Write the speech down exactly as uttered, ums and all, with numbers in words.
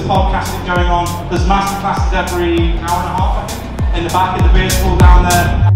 podcasting going on. There's masterclasses every hour and a half, I think, in the back in the beer school down there.